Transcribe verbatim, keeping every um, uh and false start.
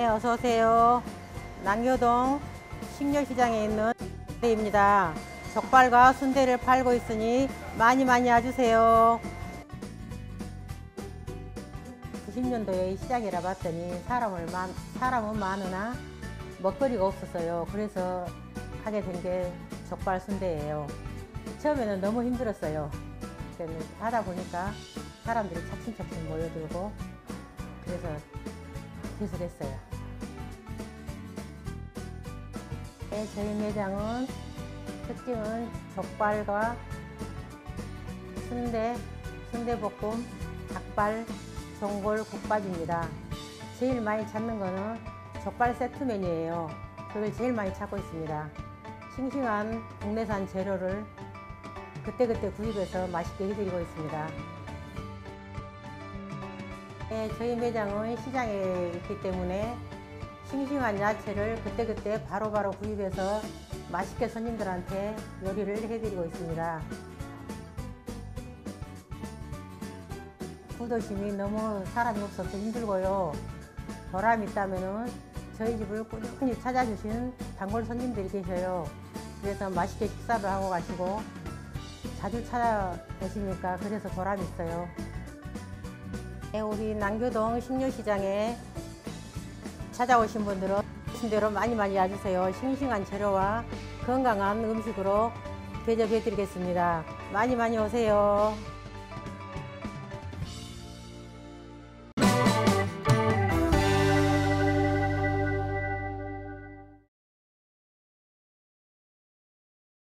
네, 어서 오세요. 남교동 식료시장에 있는 입니다. 족발과 순대를 팔고 있으니 많이 많이 와주세요. 구십 년도에 시장이라 봤더니 사람을 많, 사람은 많으나 먹거리가 없었어요. 그래서 하게 된 게 족발 순대예요. 처음에는 너무 힘들었어요. 하다 보니까 사람들이 차츰차츰 모여들고 그래서 계속 했어요. 네, 저희 매장은 특징은 족발과 순대, 순대볶음, 닭발, 전골, 국밥입니다. 제일 많이 찾는 거는 족발 세트 메뉴예요. 그걸 제일 많이 찾고 있습니다. 싱싱한 국내산 재료를 그때그때 구입해서 맛있게 해드리고 있습니다. 네, 저희 매장은 시장에 있기 때문에 싱싱한 야채를 그때그때 바로바로 구입해서 맛있게 손님들한테 요리를 해드리고 있습니다. 구도심이 너무 사람이 없어서 힘들고요. 보람이 있다면 저희 집을 꾸준히 찾아주신 단골 손님들이 계셔요. 그래서 맛있게 식사를 하고 가시고 자주 찾아오시니까 그래서 보람이 있어요. 네, 우리 남교동 식료시장에 찾아오신 분들은 대로 많이 많이 와주세요. 싱싱한 재료와 건강한 음식으로 대접해 드리겠습니다. 많이 많이 오세요.